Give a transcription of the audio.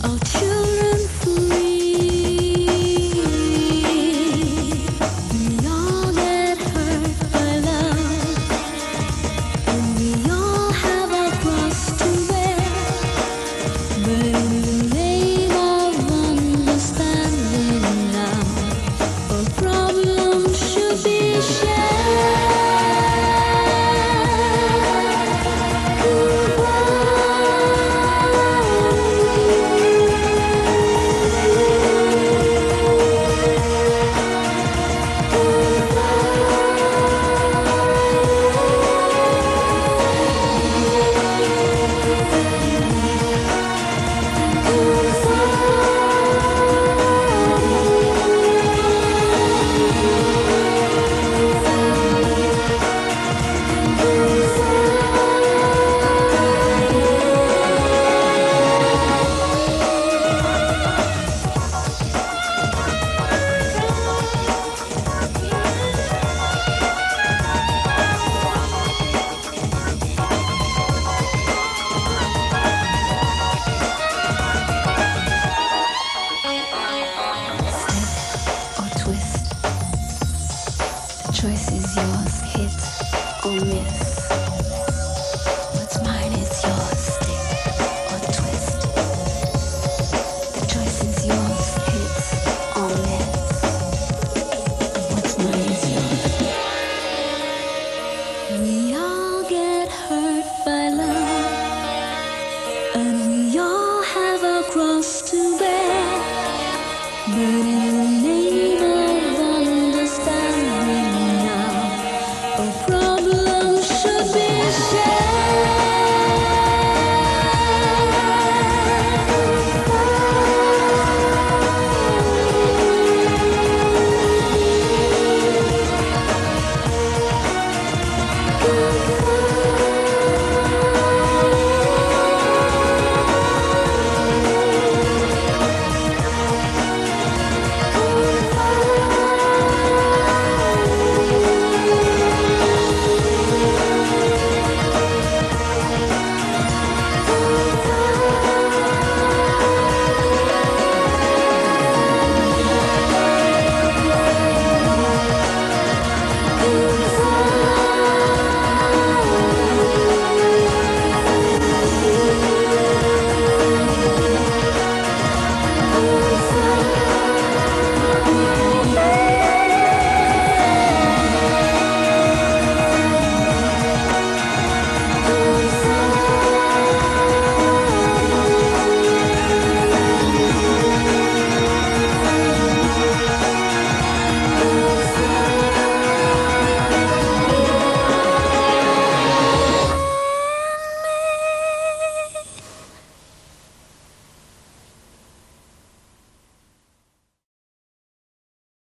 All children free. We all get hurt by love, and we all have our cross to bear. But in the name of understanding now, all problems should be shared. Choice is yours, hit or miss. What's mine is yours, stick or twist. The choice is yours, hit or miss. What's mine is yours. We all get hurt by love, and we all have a cross to bear. But in